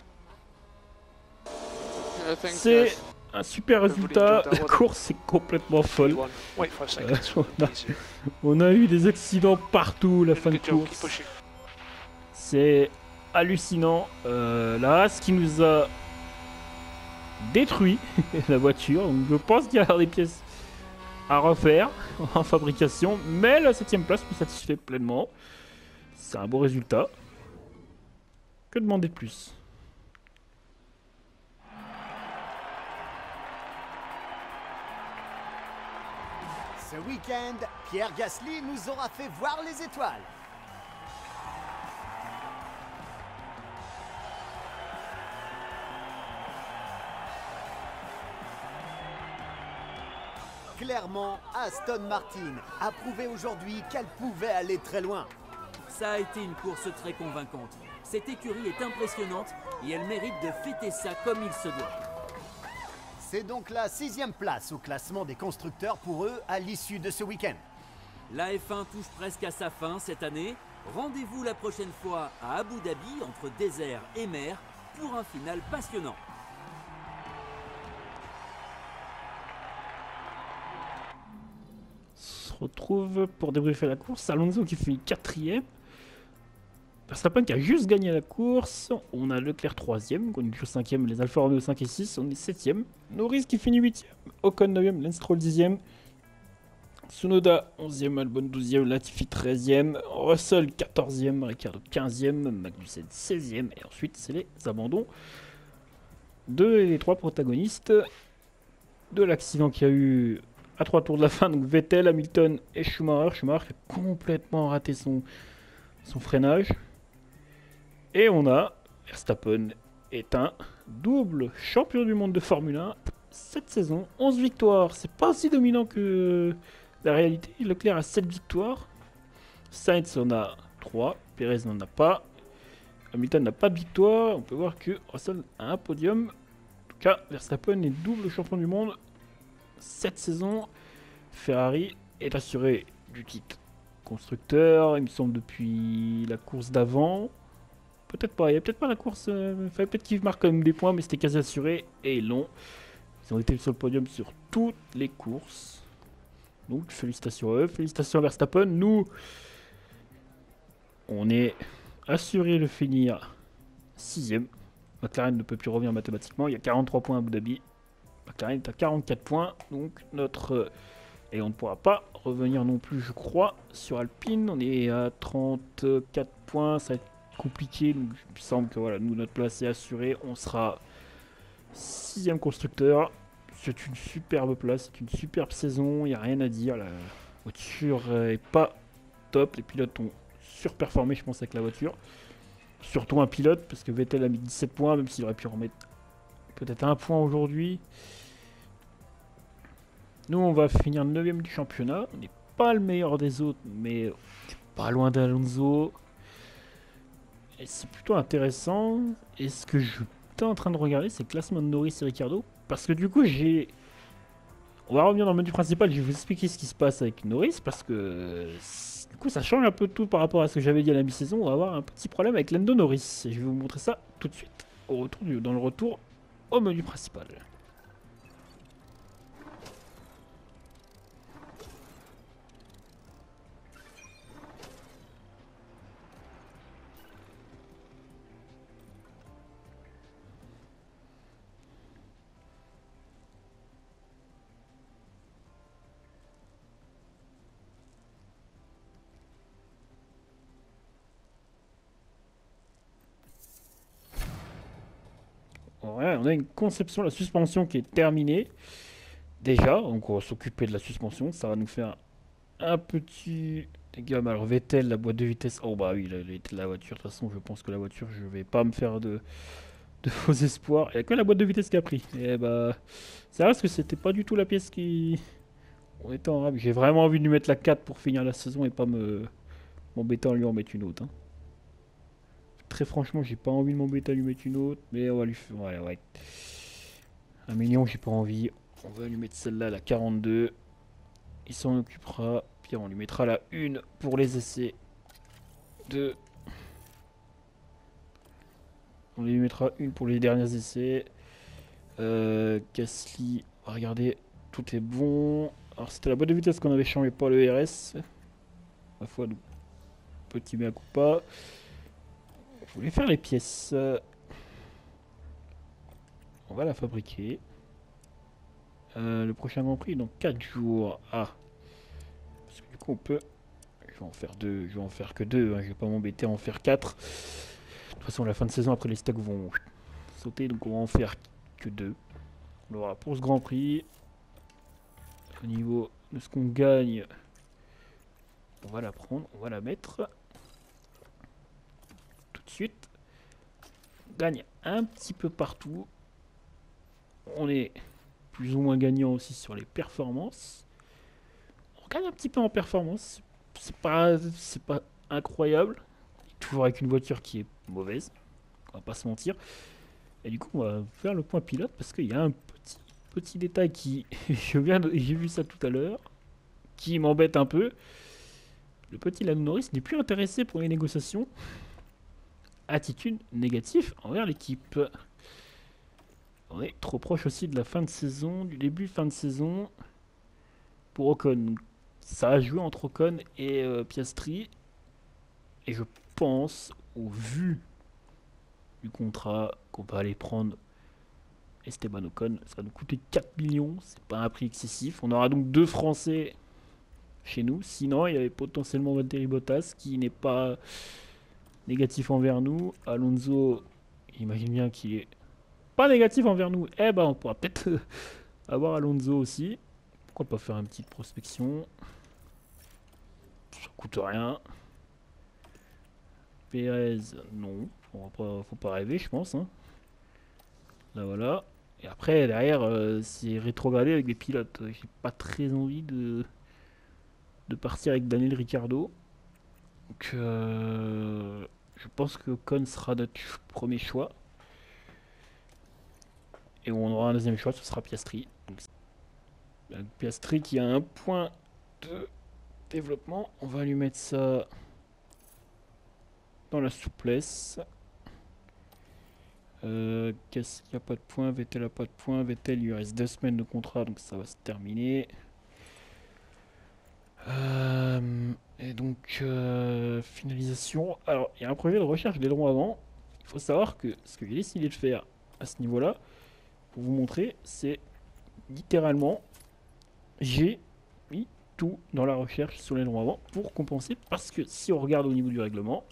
I think C'est that's un super résultat. La course est complètement folle. One. Wait for a Euh, second. on, a, on a eu des accidents partout la fin de Good job, keep course. pushing. C'est hallucinant. Euh, là, ce qui nous a détruit la voiture. Donc, je pense qu'il y a des pièces à refaire en fabrication. Mais la septième place me satisfait pleinement. C'est un beau résultat. Que demander de plus? Ce week-end, Pierre Gasly nous aura fait voir les étoiles. Clairement, Aston Martin a prouvé aujourd'hui qu'elle pouvait aller très loin. Ça a été une course très convaincante. Cette écurie est impressionnante et elle mérite de fêter ça comme il se doit. C'est donc la sixième place au classement des constructeurs pour eux à l'issue de ce week-end. La F un touche presque à sa fin cette année. Rendez-vous la prochaine fois à Abu Dhabi entre désert et mer pour un final passionnant. On se retrouve pour débriefer la course. Alonso qui finit quatrième. Verstappen qui a juste gagné la course. On a Leclerc troisième, on est toujours cinquième, les Alfa Romeo cinq et six, on est septième. Norris qui finit huitième, Ocon neuvième, Lance Stroll dixième. Tsunoda onzième, Albon douzième, Latifi treizième, Russell quatorzième, Ricciardo quinzième, Magnussen seizième. Et ensuite c'est les abandons de les trois protagonistes de l'accident qu'il y a eu à trois tours de la fin. Donc Vettel, Hamilton et Schumacher. Schumacher qui a complètement raté son, son freinage. Et on a Verstappen est un double champion du monde de Formule un cette saison. onze victoires, c'est pas aussi dominant que la réalité. Leclerc a sept victoires. Sainz en a trois. Perez n'en a pas. Hamilton n'a pas de victoire. On peut voir que Russell a un podium. En tout cas, Verstappen est double champion du monde cette saison. Ferrari est assuré du titre constructeur, il me semble, depuis la course d'avant. Peut-être pas, il n'y a peut-être pas la course. Euh, fallait peut-être qu'ils marquent quand même des points, mais c'était quasi assuré. Et ils l'ont. Ils ont été sur le podium sur toutes les courses. Donc félicitations à eux, félicitations à Verstappen. Nous, on est assuré de finir sixième. McLaren ne peut plus revenir mathématiquement. Il y a quarante-trois points à Abu Dhabi. McLaren est à quarante-quatre points. Donc notre... Et on ne pourra pas revenir non plus, je crois, sur Alpine. On est à trente-quatre points. Ça va être compliqué. Donc il me semble que voilà, nous, notre place est assurée. On sera sixième constructeur. C'est une superbe place. C'est une superbe saison. Il n'y a rien à dire. La voiture est pas top. Les pilotes ont surperformé, je pense, avec la voiture. Surtout un pilote, parce que Vettel a mis dix-sept points, même s'il aurait pu remettre peut-être un point aujourd'hui. Nous, on va finir neuvième du championnat. On n'est pas le meilleur des autres, mais pas loin d'Alonso. Et c'est plutôt intéressant. Et ce que je suis en train de regarder, c'est le classement de Norris et Ricciardo. Parce que du coup, j'ai... On va revenir dans le menu principal, je vais vous expliquer ce qui se passe avec Norris. Parce que du coup, ça change un peu tout par rapport à ce que j'avais dit à la mi-saison. On va avoir un petit problème avec Lando Norris. Et je vais vous montrer ça tout de suite au retour du... dans le retour au menu principal. Ouais, on a une conception, la suspension qui est terminée. Déjà, donc on va s'occuper de la suspension. Ça va nous faire un petit dégât. Alors Vettel, la boîte de vitesse. Oh bah oui, il était de la voiture. De toute façon, je pense que la voiture, je vais pas me faire de, de faux espoirs. Il n'y a que la boîte de vitesse qui a pris. Et bah, c'est vrai parce que c'était pas du tout la pièce qui... On était en rab. J'ai vraiment envie de lui mettre la quatre pour finir la saison et pas me m'embêter en lui en mettre une autre. Hein. Très franchement, j'ai pas envie de m'embêter à lui mettre une autre, mais on va lui faire. Voilà, ouais. Un million, j'ai pas envie. On va lui mettre celle-là, la quarante-deux. Il s'en occupera. Puis on lui mettra la une pour les essais. deux. On lui mettra une pour les derniers essais. Euh, Gasly, regardez, tout est bon. Alors c'était la boîte de vitesse qu'on avait changé, pas le R S. Ma foi, petit mea culpa. Je voulais faire les pièces. On va la fabriquer. Euh, le prochain Grand Prix dans quatre jours. Ah. Parce que du coup on peut... Je vais en faire deux. Je vais en faire que deux. Hein. Je vais pas m'embêter à en faire quatre. De toute façon, à la fin de saison, après les stocks vont sauter. Donc on va en faire que deux. On aura pour ce Grand Prix. Au niveau de ce qu'on gagne, on va la prendre. On va la mettre. Suite, on gagne un petit peu partout. On est plus ou moins gagnant aussi sur les performances. On gagne un petit peu en performance. C'est pas, c'est pas incroyable. Toujours avec une voiture qui est mauvaise. On va pas se mentir. Et du coup, on va faire le point pilote parce qu'il y a un petit, petit détail qui, je viens, de, j'ai vu ça tout à l'heure, qui m'embête un peu. Le petit Lando Norris n'est plus intéressé pour les négociations. Attitude négative envers l'équipe. On est trop proche aussi de la fin de saison, du début fin de saison pour Ocon. Ça a joué entre Ocon et euh, Piastri. Et je pense, au vu du contrat qu'on va aller prendre Esteban Ocon, ça va nous coûter quatre millions. C'est pas un prix excessif. On aura donc deux Français chez nous. Sinon, il y avait potentiellement Valtteri Bottas qui n'est pas... négatif envers nous. Alonso, imagine bien qu'il est pas négatif envers nous. Eh ben, on pourra peut-être avoir Alonso aussi. Pourquoi pas faire une petite prospection? Ça coûte rien. Perez, non. Faut pas, faut pas rêver, je pense. Hein. Là, voilà. Et après, derrière, euh, c'est rétrogradé avec des pilotes. J'ai pas très envie de, de partir avec Daniel Ricciardo. Donc, euh, je pense que Ocon sera notre premier choix. Et on aura un deuxième choix, ce sera Piastri. Donc, Piastri qui a un point de développement. On va lui mettre ça dans la souplesse. Euh, Qu'est-ce qu'il n'y a pas de points? Vettel a pas de points. Vettel, il lui reste deux semaines de contrat, donc ça va se terminer. Euh, et donc, euh, finalisation. Alors, il y a un projet de recherche d'aileron avant. Il faut savoir que ce que j'ai décidé de faire à ce niveau-là, pour vous montrer, c'est littéralement, j'ai mis tout dans la recherche sur l'aileron avant pour compenser. Parce que si on regarde au niveau du règlement,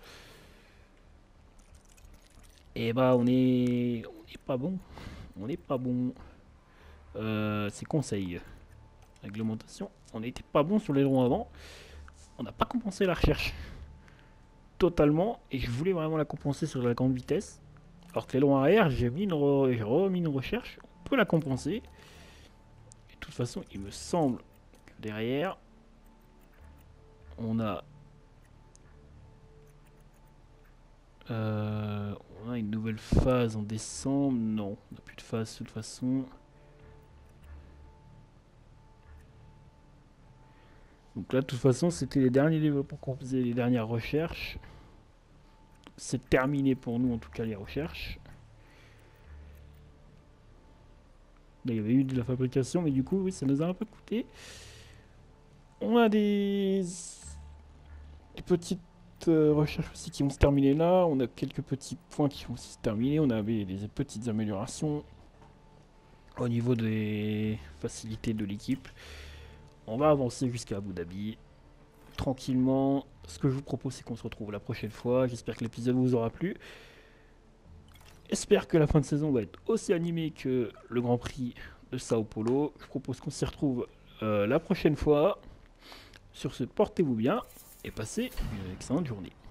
et bah on est, on est pas bon. On n'est pas bon. Euh, c'est conseil. Réglementation. On n'était pas bon sur l'aileron avant. On n'a pas compensé la recherche. totalement et je voulais vraiment la compenser sur la grande vitesse. Alors que l'aileron arrière, j'ai mis une re- j'ai remis une recherche, on peut la compenser. Et de toute façon, il me semble que derrière, on a, euh, on a une nouvelle phase en décembre. Non, on n'a plus de phase de toute façon. Donc là, de toute façon, c'était les derniers développements qu'on faisait, les dernières recherches. C'est terminé pour nous, en tout cas, les recherches. Là, il y avait eu de la fabrication, mais du coup, oui, ça nous a un peu coûté. On a des, des petites euh, recherches aussi qui vont se terminer là. On a quelques petits points qui vont aussi se terminer. On avait des petites améliorations au niveau des facilités de l'équipe. On va avancer jusqu'à Abu Dhabi tranquillement. Ce que je vous propose, c'est qu'on se retrouve la prochaine fois. J'espère que l'épisode vous aura plu. J'espère que la fin de saison va être aussi animée que le Grand Prix de Sao Paulo. Je propose qu'on s'y retrouve euh, la prochaine fois. Sur ce, portez-vous bien et passez une excellente journée.